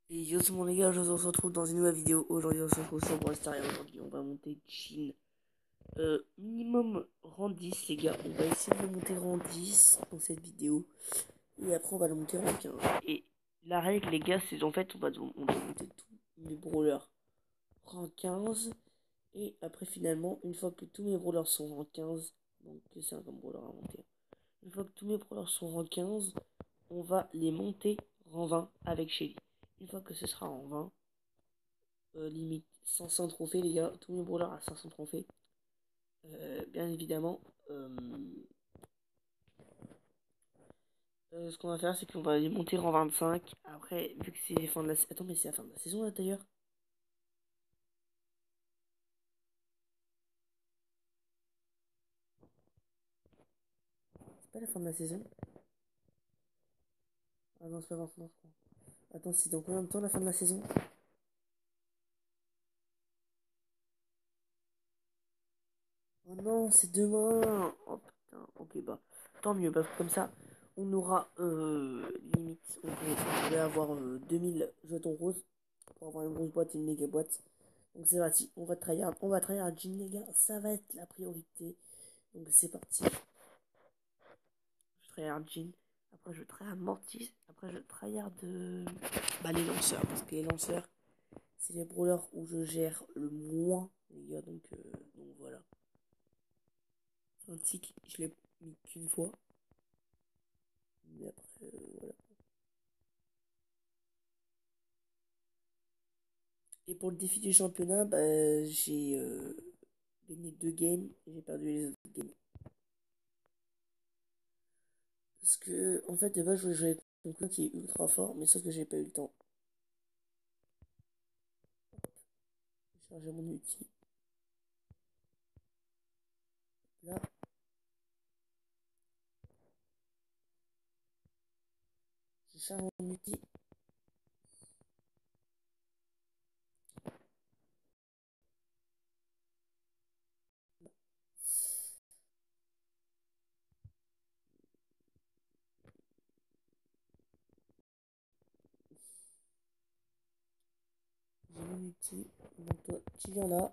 Et yo tout le monde les gars, je vous retrouve dans une nouvelle vidéo. Aujourd'hui on se retrouve sur Brawl Stars et aujourd'hui on va monter Jean. Minimum rang 10 les gars, on va essayer de le monter rang 10 dans cette vidéo. Et après on va le monter rang 15. Et la règle les gars c'est en fait on doit monter tous mes brawlers rang 15. Et après finalement une fois que tous mes brawlers sont rang 15, donc c'est un comme brawler à monter. Une fois que tous mes brawlers sont rang 15, on va les monter rang 20 avec Shelly. Une fois que ce sera en 20, limite 500 trophées les gars, tous mes brawlers à 500 trophées. Bien évidemment, ce qu'on va faire c'est qu'on va les monter en 25. Après, vu que c'est la fin de la saison... Attends, mais c'est la fin de la saison là d'ailleurs. C'est pas la fin de la saison. Ah non, c'est pas maintenant je crois. Attends, c'est dans combien de temps la fin de la saison? Oh non, c'est demain. Oh putain, ok bah, tant mieux, parce que comme ça, on aura limite, on pourrait avoir 2000 jetons roses pour avoir une grosse boîte et une méga boîte. Donc c'est parti, on va tryhard Jean les gars, ça va être la priorité. Donc c'est parti. Je tryhard Jean, après je tryhard Mortis, après je tryhard les lanceurs, parce que les lanceurs, c'est les brawlers où je gère le moins les gars, donc voilà. Un tic, je l'ai mis qu'une fois. Mais après, voilà. Et pour le défi du championnat, bah, j'ai gagné 2 games et j'ai perdu les autres games. Parce que, en fait, de base, je voulais jouer avec mon coin qui est ultra fort, mais sauf que j'ai pas eu le temps. J'ai chargé mon ulti. Là, j'ai chargé mon ulti. J'ai mon ulti. Donc, toi, tu viens là.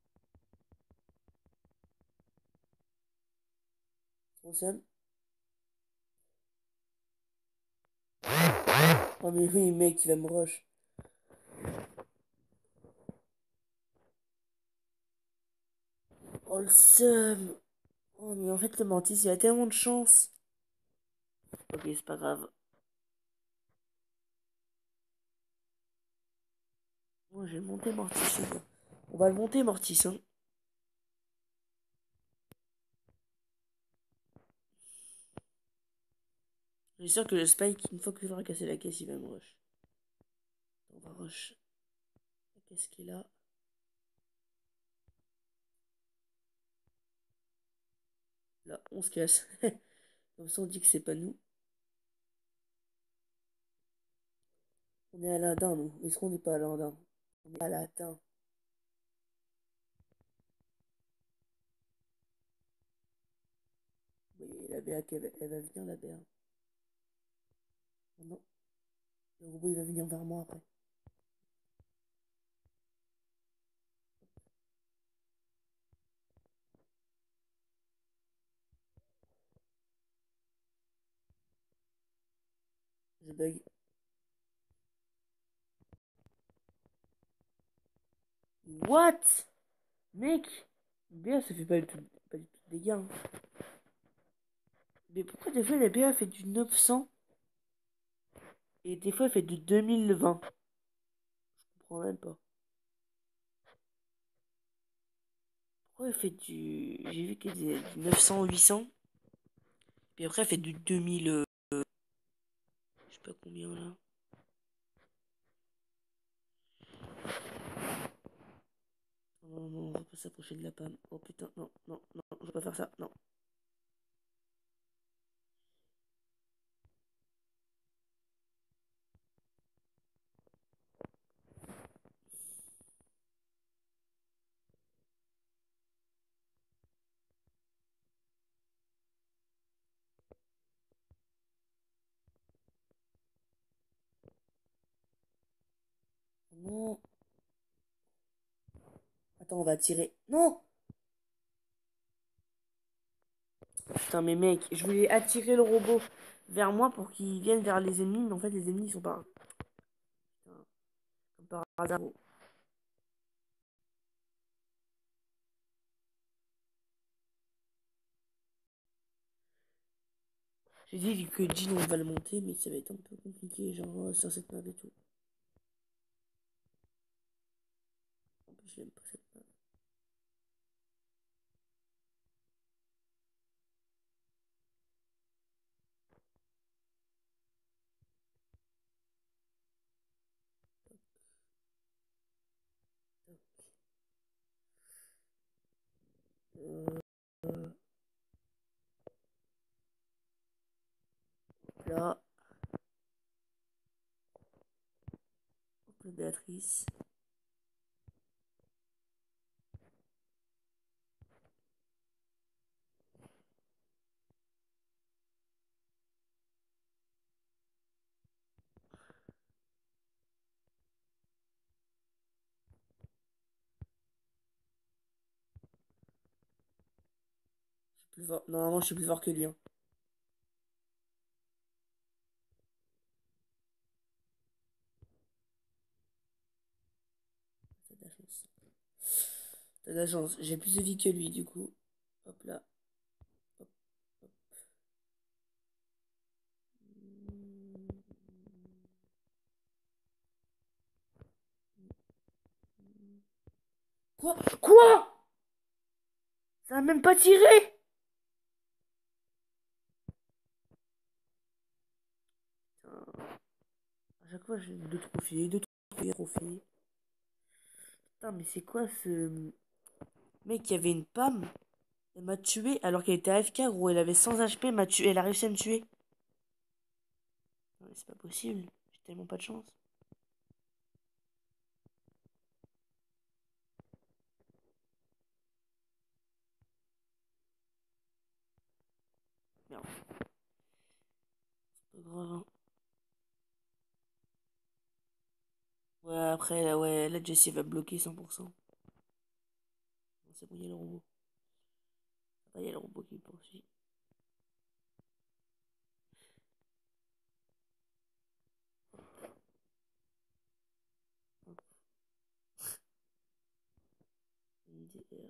Trop seul. Oh, mais oui, mec, il va me rush. Oh, le seum. Oh, mais en fait, le Mantis, il a tellement de chance. Ok, c'est pas grave. Moi, je vais le monter, Mortis. Les gars. On va le monter, Mortis, hein. Je suis sûr que le Spike, une fois qu'il aura cassé la caisse, il va me rush. On va rush la caisse qui est là. Là, on se casse. Comme ça, on dit que c'est pas nous. On est Aladdin, nous. Est-ce qu'on n'est pas Aladdin? On est Aladdin. Oui, la BA, elle va venir, la BA. Oh non, le robot, il va venir vers moi après. Je bug. What? Mec! BA, ça fait pas du tout de dégâts, hein. Mais pourquoi des fois la BA fait du 900 et des fois elle fait du 2020? Je comprends même pas. Pourquoi elle fait du... J'ai vu qu'elle faisait du 900, 800. Puis après elle fait du 2000... je sais pas combien là. Non, non, on va pas s'approcher de la panne. Oh putain, non, non, non, je vais pas faire ça, non. Attends, on va tirer. Non! Putain, mais mec, je voulais attirer le robot vers moi pour qu'il vienne vers les ennemis, mais en fait, les ennemis, ils sont pas. Putain, comme par hasard. J'ai dit que Jean, on va le monter, mais ça va être un peu compliqué, genre, sur cette map et tout. En plus, j'aime pas cette map. Euh, là, hop, la Béatrice. Je suis plus fort. Normalement, je suis plus fort que lui, hein. T'as de la chance. T'as de la chance. J'ai plus de vie que lui, du coup. Hop là. Hop, hop. Quoi? Quoi? Ça a même pas tiré? Putain. À chaque fois, j'ai deux trophées. Putain, mais c'est quoi ce mec qui avait une PAM? Elle m'a tué alors qu'elle était AFK, gros. Elle avait 100 HP, elle m'a tué. Elle a réussi à me tuer. Non, mais c'est pas possible. J'ai tellement pas de chance. Merde, c'est pas grave, hein. Ouais, après, là, ouais, là, Jessie va bloquer 100%. Non, c'est bon, il y a le robot. Ah, il y a le robot qui me poursuit. Hop, MDR.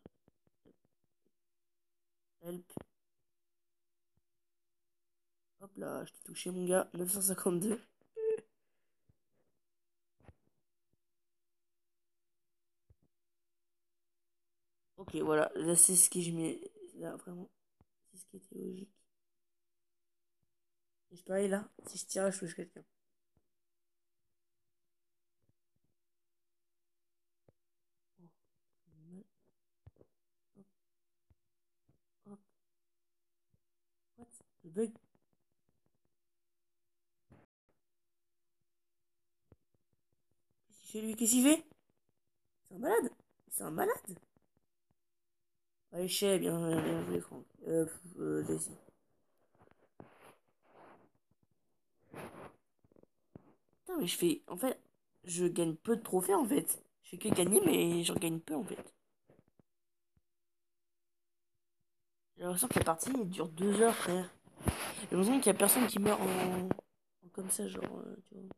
Help. Hop là, je t'ai touché, mon gars. 952. Ok, voilà. Là, c'est ce que je mets. Là, vraiment. C'est ce qui était logique. Et je pareil, là. Si je tire, je touche quelqu'un. Oh, mal. Hop, hop. What? Le bug. Qu'est-ce qu'il fait, lui? Qu'est-ce qu'il fait? C'est un malade. C'est un malade. Allez, chais, bien joué, Franck. Daisy. Putain, mais je fais. En fait, je gagne peu de trophées, en fait. Je fais que gagner, mais j'en gagne peu, en fait. J'ai l'impression que la partie elle dure 2 heures, frère. J'ai l'impression qu'il y a personne qui meurt comme ça, genre, tu vois.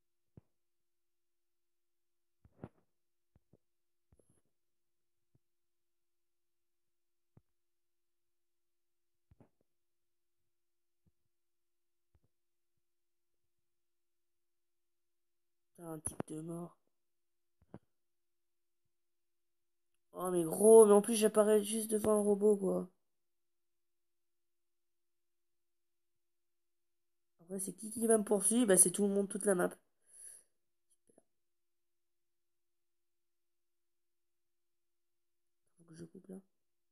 T'as un type de mort. Oh, mais gros, mais en plus, j'apparais juste devant un robot, quoi. Après, c'est qui va me poursuivre? Bah, c'est tout le monde, toute la map. Faut que je coupe là.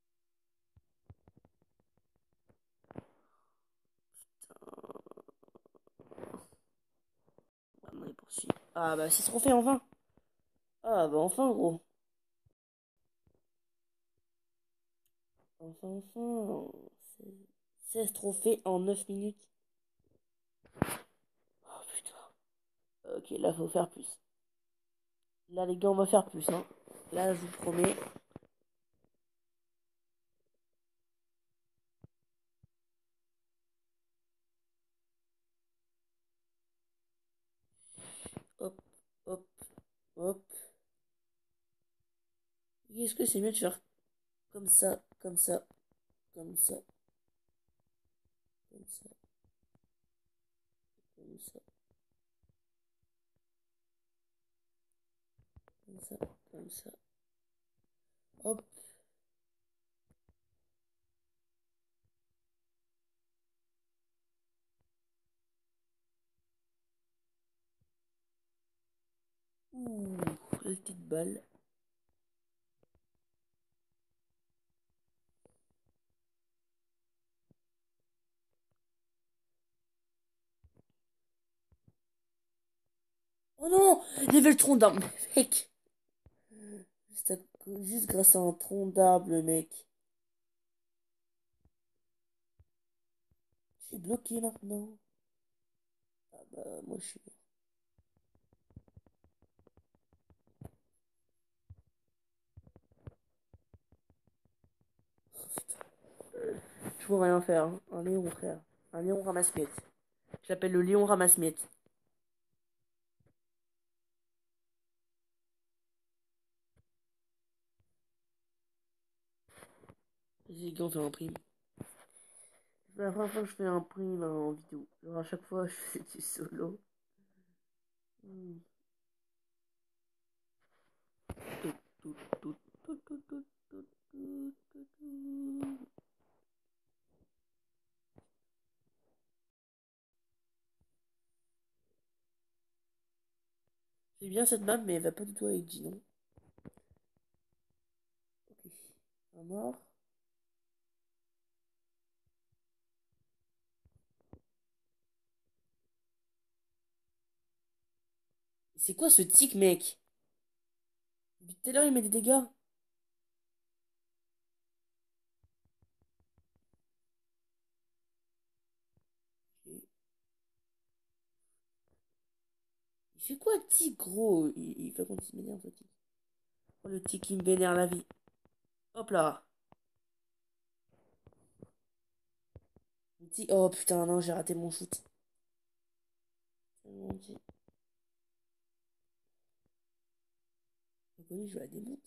Ah, non, il poursuit. Ah, bah, c'est trop fait, enfin. Ah, bah, enfin, gros. Enfin, enfin. 16 trophées en 9 minutes. Oh, putain. Ok, là, faut faire plus. Là, les gars, on va faire plus, hein. Là, je vous promets. Hop, hop, hop. Est-ce que c'est mieux de faire comme ça, comme ça, comme ça, comme ça, comme ça, comme ça, comme ça. Hop. Ouh, la petite balle. Oh non, il y avait le tronc d'arbre, mec. Juste grâce à un tronc d'arbre, le mec. Je suis bloqué maintenant. Ah bah, moi je suis. Je peux rien faire, hein. Un lion, frère. Un lion ramasse-miettes. Je l'appelle le lion ramasse-miettes. Vas-y, gars, on fait un prime. C'est la première fois que je fais un prime en vidéo. Genre, à chaque fois, je fais du solo. Hmm. Tout, tout, tout, tout, tout, tout, tout, tout, tout, tout. C'est bien cette map, mais elle va pas du tout avec G, non? Ok. Un mort. C'est quoi ce tic, mec? Depuis tout à l'heure, il met des dégâts. Il fait quoi, tic, gros? Il fait comme s'il m'énerve, le tic. Oh, le tic, il me vénère la vie. Hop là. Le tic. Oh putain, non, j'ai raté mon shoot. Tellement dit. Je vais la démonte.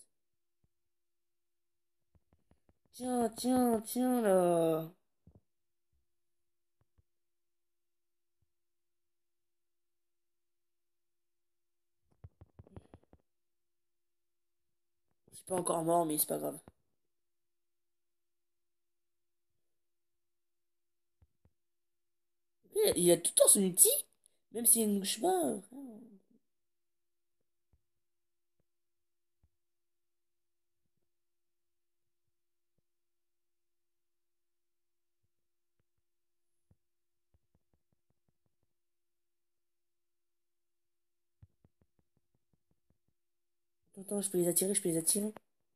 Tiens, tiens, tiens, là. Je suis pas encore mort, mais c'est pas grave. Il a tout le temps son ulti, même s'il ne touche pas. Frère. Attends, attends, je peux les attirer, je peux les attirer.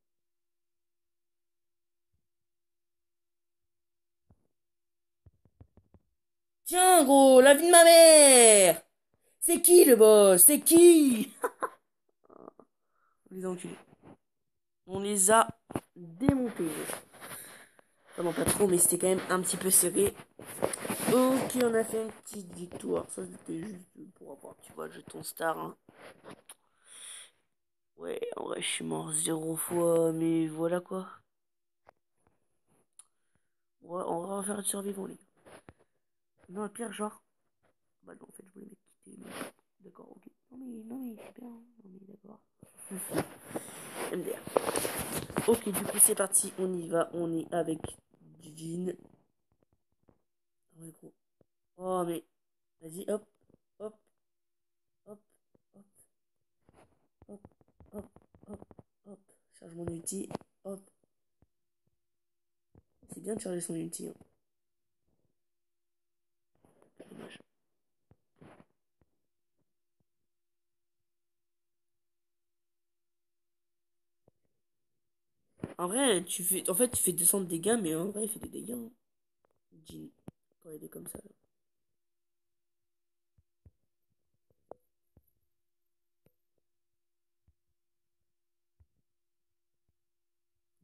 Tiens, gros, la vie de ma mère! C'est qui le boss? C'est qui? Les enculés. On les a démontés. Enfin, non, pas trop, mais c'était quand même un petit peu serré. Ok, on a fait une petite victoire. Ça, c'était juste pour avoir, tu vois, le jeton star. Hein. Ouais, en vrai, je suis mort 0 fois, mais voilà quoi. On va faire du survivant, les gars. Non, le pire, genre. Bah non, en fait, je voulais me quitter. D'accord, ok. Non, mais c'est bien. Non, mais d'accord. MDR. Ok, du coup, c'est parti. On y va. On est avec du jean. Ouais, gros. Oh, mais. Vas-y, hop, hop, hop, hop, hop, hop, hop, hop. Charge mon ulti. Hop. C'est bien de charger son ulti. Hein. Dommage. En vrai, tu fais descendre des dégâts, mais en vrai, il fait des dégâts. Hein. Jean. Quand il est comme ça. Là.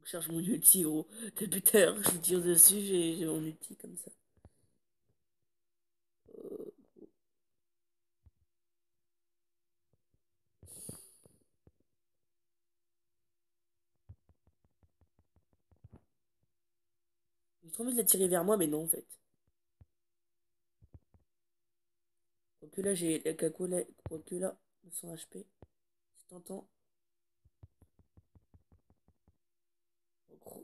Je cherche mon ulti, gros. Depuis tout à l'heure, je tire dessus, j'ai mon ulti comme ça. Euh, J'ai trop envie de la tirer vers moi, mais non, en fait. Quoique là, j'ai la cacola. Quoique là, 100 HP. C'est tentant. Oh, gros.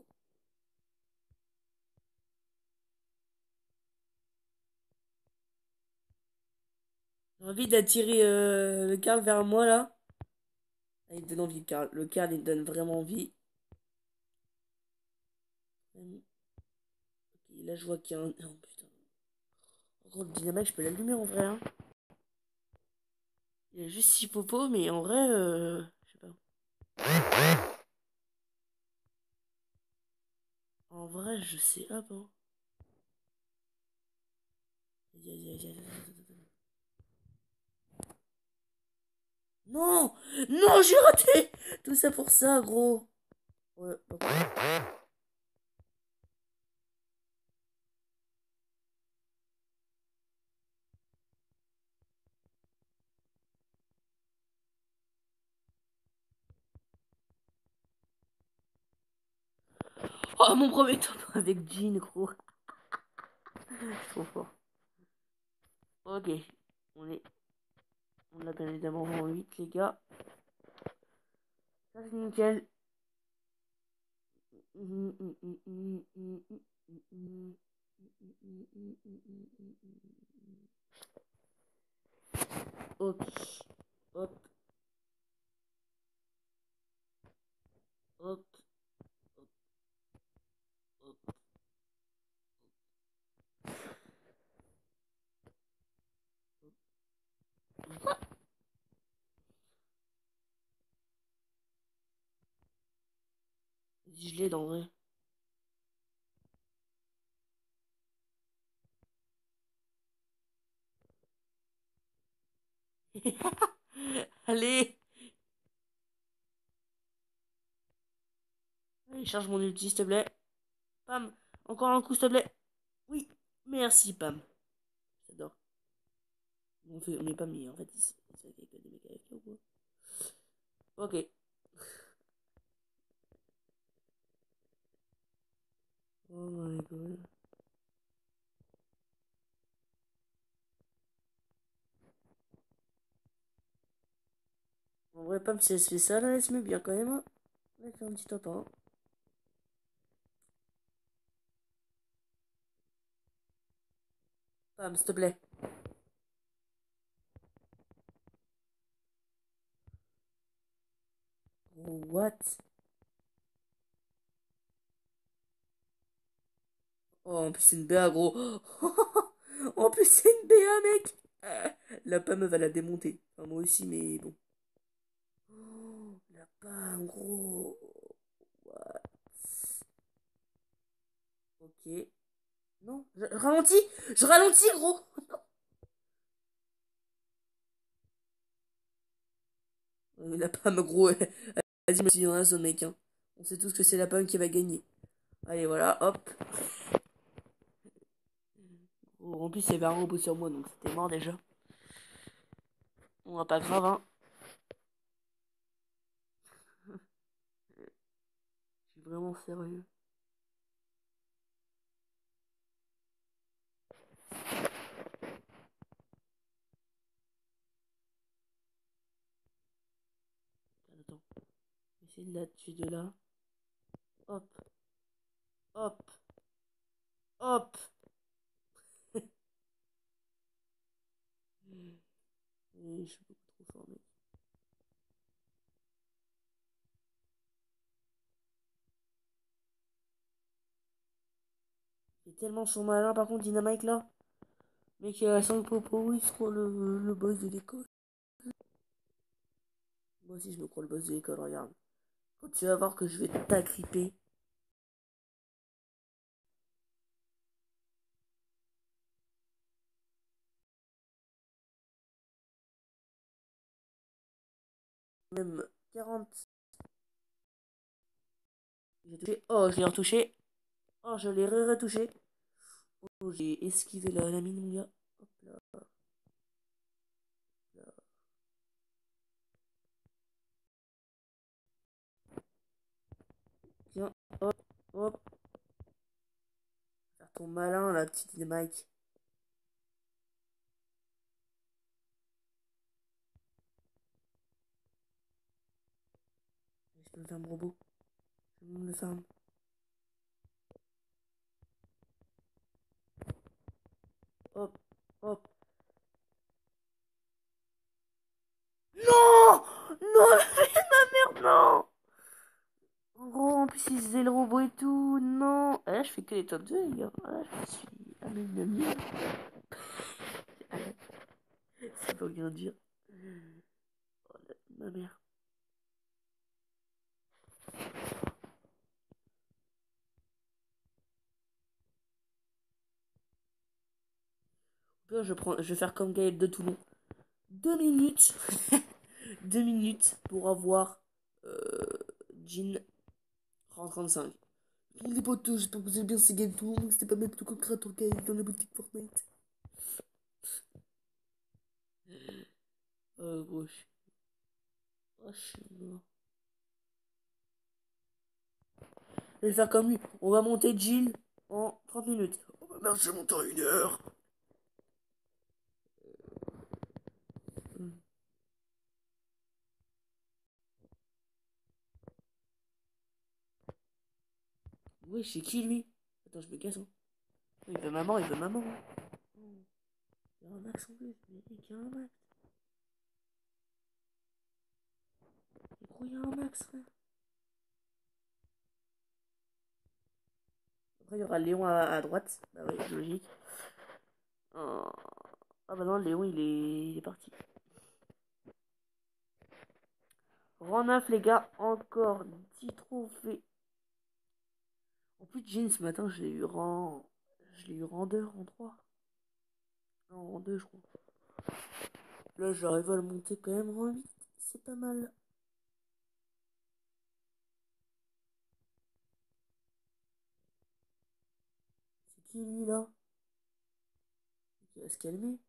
J'ai envie d'attirer le Karl vers moi, là. Ah, il me donne envie, le Karl. Le Karl, il me donne vraiment envie. Ok, là, je vois qu'il y a un. Oh, putain. En gros, le dynamite, je peux l'allumer en vrai, hein. Il y a juste 6 popos, mais en vrai, je sais pas. En vrai, je sais. Hop, hein. Aïe, aïe, aïe, aïe, aïe, aïe, aïe. Non! Non, j'ai raté! Tout ça pour ça, gros. Ouais, ok. Oh, mon premier top avec Jean, gros. Trop fort. Ok. On est. On l'a bien évidemment en 8, les gars. Ça, c'est nickel. Ok. Hop, hop, hop, hop. Je l'ai dans vrai. Allez! Allez, charge mon ulti, s'il te plaît. Pam! Encore un coup, s'il te plaît. Oui, merci, Pam. J'adore. On est pas mis en fait ici. C'est vrai qu'il y a que des mecs AFK ou quoi. Ok. Oh my god. En vrai, Pam, si elle se fait ça, là, elle se met bien quand même, hein. Elle fait un petit top 1. Pam, s'il te plaît. Oh, what? Oh, en plus, c'est une BA, gros. En plus, c'est une BA, mec. Ah, la Pam va la démonter. Enfin, moi aussi, mais bon. Oh, la Pam, gros. What? Ok. Non, je ralentis. Je ralentis, gros. La Pam, gros. Vas-y, me suis dans la zone, mec, hein. On sait tous que c'est la Pam qui va gagner. Allez, voilà, hop. Oh, en plus, il y avait un robot sur moi, donc c'était mort déjà. On va pas grave, hein. Je suis vraiment sérieux. Attends, essayer de la tuer de là. Hop, hop, hop. Je suis beaucoup trop fort, mec. Il est tellement son malin, par contre, Dynamite là. Mec, il a 5 popos, il se croit le boss de l'école. Moi aussi, je me crois le boss de l'école, regarde. Quand tu vas voir que je vais t'agripper. Même 40. J'ai touché. Oh, je l'ai retouché. Oh, je l'ai retouché. Oh, j'ai esquivé la mine, mon gars. Hop là, là. Tiens, hop, hop. Faire ton malin, la petite Mike. Je peux me faire mon robot. Je peux me le faire. Hop, hop. Non! Non, ma merde, non! En gros, en plus, ils faisaient le robot et tout. Non! Ah, là, je fais que les top 2, les gars. Ah, là, je suis à mes demi. Ah, ça veut rien dire. Oh, ma mère. Là, je vais faire comme Gaël de Toulon. 2 minutes. 2 minutes pour avoir euh, Jean 35. Les potos, j'espère que vous avez bien, c'est Gaël de Toulon, donc c'était pas mettre tout comme créateur Gaël dans la boutique Fortnite. Gauche. Oh, je suis mort. Je vais faire comme lui. On va monter Jill en 30 minutes. Oh bah merde, je monte en 1 heure. Hmm. Oui, c'est qui lui? Attends, je me casse. Hein. Il veut maman, il veut maman. Hein. Hmm. Il y a un max en plus. Mais il y a un max. Mais gros, il y a un max, frère. Après, il y aura Léon à droite. Bah oui, logique. Oh. Ah bah non, Léon, il est parti. Rang 9, les gars. Encore 10 trophées. En plus, Jean, ce matin, je l'ai eu rang... Je l'ai eu rang 2, rang 3. Non, rang 2, je crois. Là, j'arrive à le monter quand même rang 8. C'est pas mal. C'est qui, lui, là? Il va se calmer.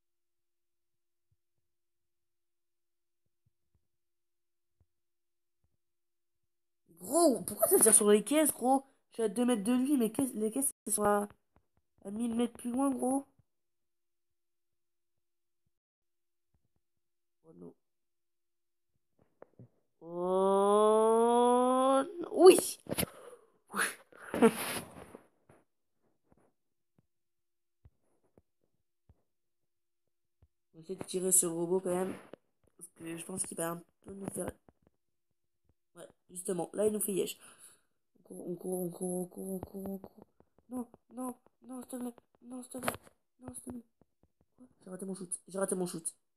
Gros, pourquoi ça tire sur les caisses, gros? Je suis à 2 mètres de lui, mais les caisses, elles sont à 1000 mètres plus loin, gros. Oh non. Oh non. Oui! On va essayer de tirer ce robot quand même. Parce que je pense qu'il va un peu nous faire. Ouais, justement, là il nous fait yesh. On court, on court, on court, on court, on court. Non, non, non, s'il te plaît. Non, s'il te plaît. Non, s'il te plaît. J'ai raté mon shoot. J'ai raté mon shoot.